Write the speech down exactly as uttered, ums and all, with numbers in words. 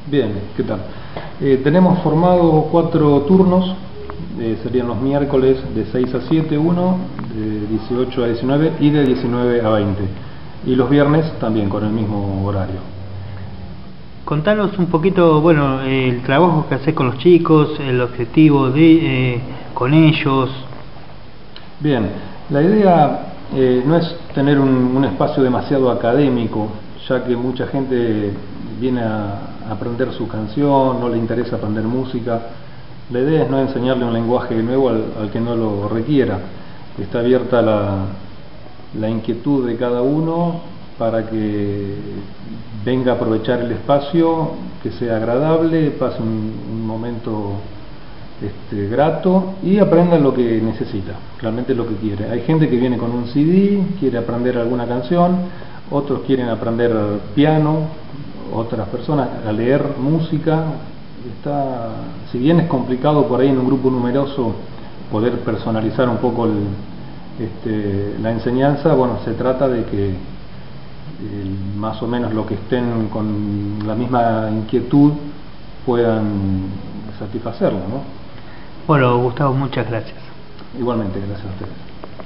Bien, ¿qué tal? Eh, tenemos formado cuatro turnos, eh, serían los miércoles de seis a siete uno, de dieciocho a diecinueve y de diecinueve a veinte. Y los viernes también con el mismo horario. Contanos un poquito, bueno, el trabajo que haces con los chicos, el objetivo de eh, con ellos. Bien, la idea eh, no es tener un, un espacio demasiado académico, ya que mucha gente viene a aprender su canción, no le interesa aprender música. La idea es no enseñarle un lenguaje nuevo al, al que no lo requiera. Está abierta la, la inquietud de cada uno para que venga a aprovechar el espacio, que sea agradable, pase un, un momento este, grato y aprenda lo que necesita, realmente lo que quiere. Hay gente que viene con un C D, quiere aprender alguna canción, otros quieren aprender piano, otras personas a leer música. Está, si bien es complicado por ahí en un grupo numeroso poder personalizar un poco el, este, la enseñanza, bueno, se trata de que eh, más o menos los que estén con la misma inquietud puedan satisfacerlo, ¿no? Bueno, Gustavo, muchas gracias. Igualmente, gracias a ustedes.